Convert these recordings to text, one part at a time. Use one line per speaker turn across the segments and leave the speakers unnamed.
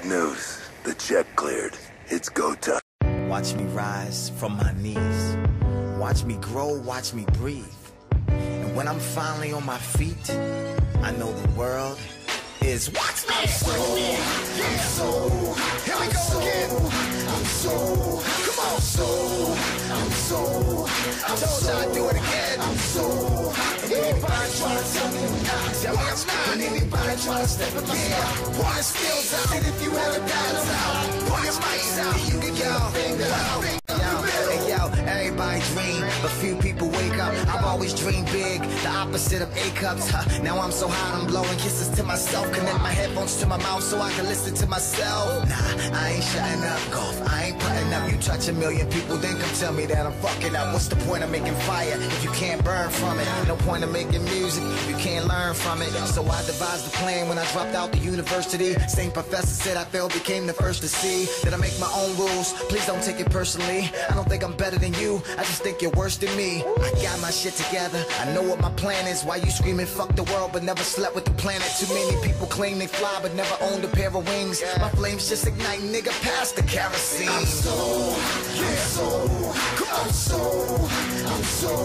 Good news. The check cleared. It's go time.
Watch me rise from my knees. Watch me grow, watch me breathe. And when I'm finally on my feet, I know the world is watch me. I'm so, here we go again. I'm so, come on, I told you I'd do it again. I'm so, anybody trying to tell me I'm not, tell me I'm not. Anybody trying to step in my spot, pour the skills out. And if you ever doubt us out, pull your mics out. You can get your finger out. Yo, everybody dream, but few people wake up. I've always dreamed big, the opposite of A-cups. Now I'm so hot, I'm blowing kisses to myself. Connect my headphones to my mouth so I can listen to myself. Nah, I ain't shutting up, golf, I ain't putting up. You touch a million people, then come tell me that I'm fucking up. What's the point of making fire if you can't burn from it? No point of making music if you can't learn from it. So I devised the plan when I dropped out the university. Same professor said I failed, became the first to see that I make my own rules. Please don't take it personally. I don't think I'm better than you, I just think you're worse than me. I got my shit together, I know what my plan is. Why you screaming fuck the world but never slept with the planet? Too many people claim they fly but never owned a pair of wings. My flames just ignite, nigga, past the kerosene. I'm so, come on, I'm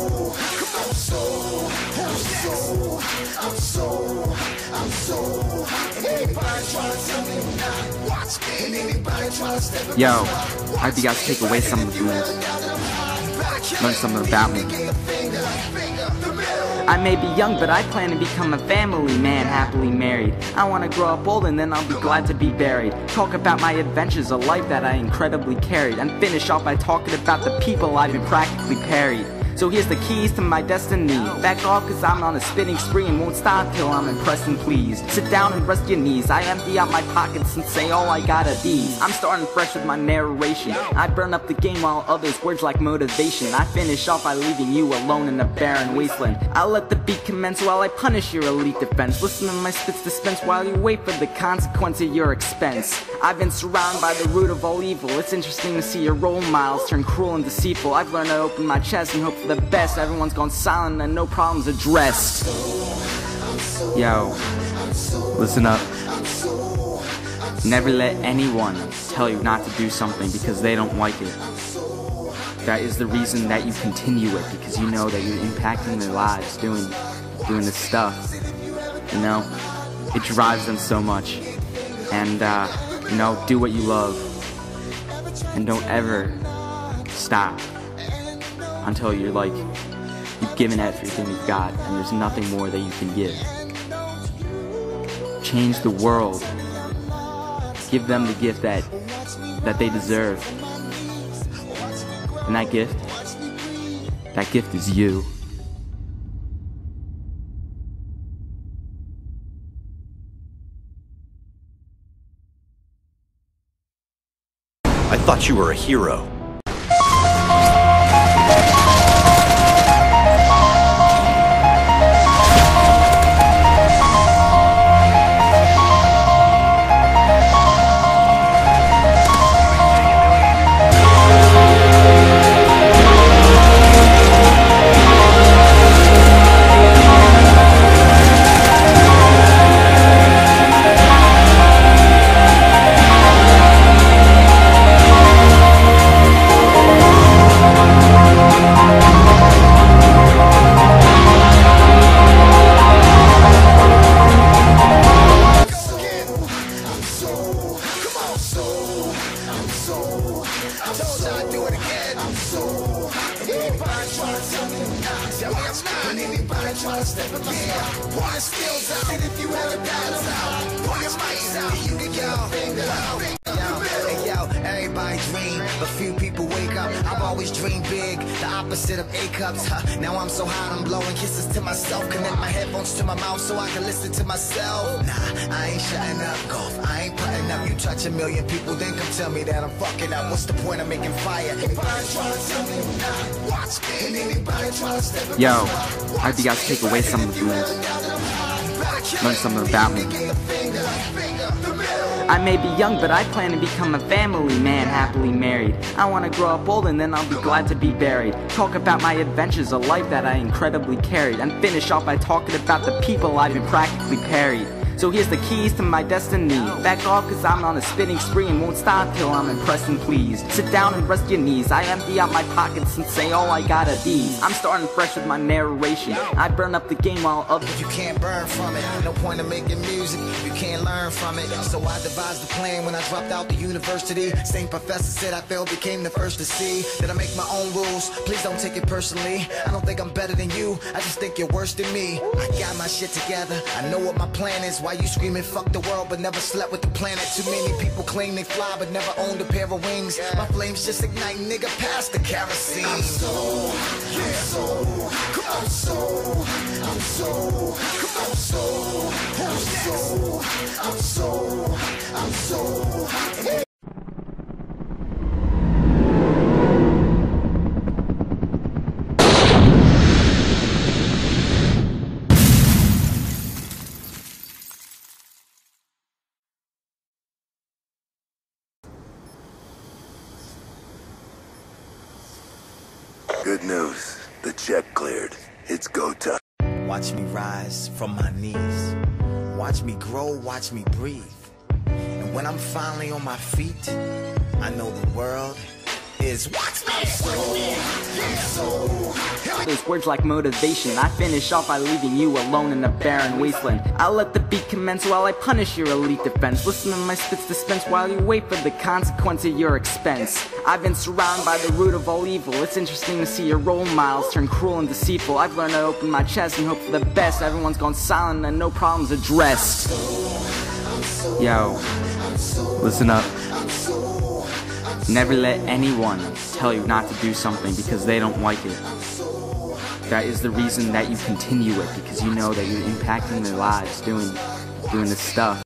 so. Anybody trying to tell me I'm not, watch me. And anybody trying to step in.
Yo, I hope you guys take away some of the moves. Learn something about me. I may be young, but I plan to become a family man, happily married. I want to grow up old and then I'll be glad to be buried. Talk about my adventures, a life that I incredibly carried, and finish off by talking about the people I've been practically parried. So here's the keys to my destiny. Back off cause I'm on a spinning spree and won't stop till I'm impressed and pleased. Sit down and rest your knees. I empty out my pockets and say all I got are these. I'm starting fresh with my narration. I burn up the game while others words like motivation. I finish off by leaving you alone in a barren wasteland. I'll let the beat commence while I punish your elite defense. Listen to my spits dispense while you wait for the consequence at your expense. I've been surrounded by the root of all evil. It's interesting to see your role models turn cruel and deceitful. I've learned to open my chest and hope for the best. Everyone's gone silent and no problems addressed. Yo, listen up. Never let anyone tell you not to do something because they don't like it. That is the reason that you continue it, because you know that you're impacting their lives doing this stuff. You know, it drives them so much. And you know, do what you love and don't ever stop until you're like, you've given everything you've got and there's nothing more that you can give. Change the world. Give them the gift that they deserve. And that gift is you.
I thought you were a hero.
Everybody dream, but few people wake up. I've always dreamed big, the opposite of A-cups. Now I'm so hot, I'm blowing kisses to myself. Connect my headphones to my mouth so I can listen to myself. Nah, I ain't shutting up, golf, I ain't putting up. You touch a million people, then come tell me that I'm fucking up. What's the point of making fire? Anybody trying to tell me I'm not, watch me. And anybody trying to step in.
Yo, I hope you guys take away some of the moves. Learn something about me. I may be young, but I plan to become a family man, happily married. I want to grow up old and then I'll be glad to be buried. Talk about my adventures, a life that I incredibly carried, and finish off by talking about the people I've been practically parried. So here's the keys to my destiny. Back off cause I'm on a spinning spree and won't stop till I'm impressed and pleased. Sit down and rest your knees. I empty out my pockets and say all I got are these. I'm starting fresh with my narration. I burn up the game while others.
You can't burn from it. No point in making music. You can't learn from it. So I devised the plan when I dropped out the university. Same professor said I failed, became the first to see that I make my own rules. Please don't take it personally. I don't think I'm better than you. I just think you're worse than me. I got my shit together. I know what my plan is. Why you screaming fuck the world but never slept with the planet? Too many people claim they fly but never owned a pair of wings. My flames just ignite, nigga, past the kerosene. I'm so,
Good news. The check cleared. It's go time.
Watch me rise from my knees. Watch me grow, watch me breathe. And when I'm finally on my feet, I know the world is watch me.
Those words like motivation. I finish off by leaving you alone in a barren wasteland. I'll let the beat commence while I punish your elite defense. Listen to my spits dispense while you wait for the consequence at your expense. I've been surrounded by the root of all evil. It's interesting to see your role models turn cruel and deceitful. I've learned to open my chest and hope for the best. Everyone's gone silent and no problems addressed. Yo, listen up. Never let anyone tell you not to do something because they don't like it. That is the reason that you continue it, because you know that you're impacting their lives doing this stuff.